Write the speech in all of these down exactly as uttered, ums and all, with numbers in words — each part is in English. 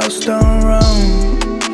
lost on wrong.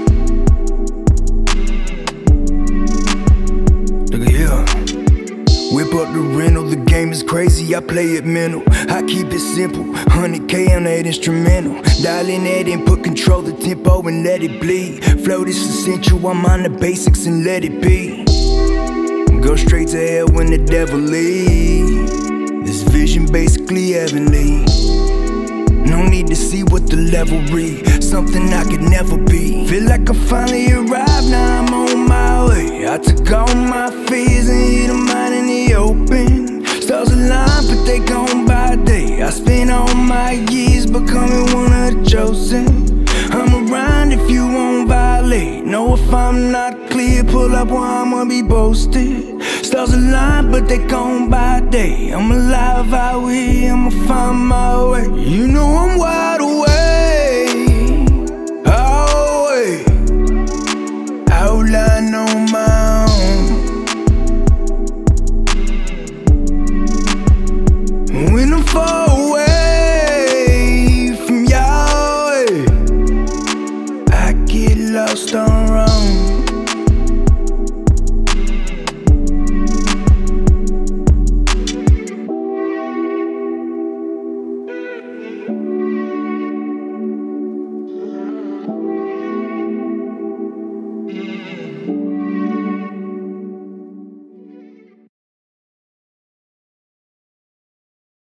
Look at here. Whip up the rental, the game is crazy, I play it mental. I keep it simple, one hundred K on that instrumental. Dial in that and put control the tempo and let it bleed. Flow this essential, I'm on the basics and let it be. Go straight to hell when the devil leaves. This vision basically heavenly. No need to see what the level read. Something I could never be. Feel like I finally arrived, now I'm on my way. I took all my fears and hit them out in the open. Stars align, but they gone by day. I spent all my years becoming one of the chosen. I'm around if you won't violate. Know if I'm not clear, pull up where I'ma be posted. Stars align, but they gone by day. I'm alive out here, I'ma find my way. You know I'm wild.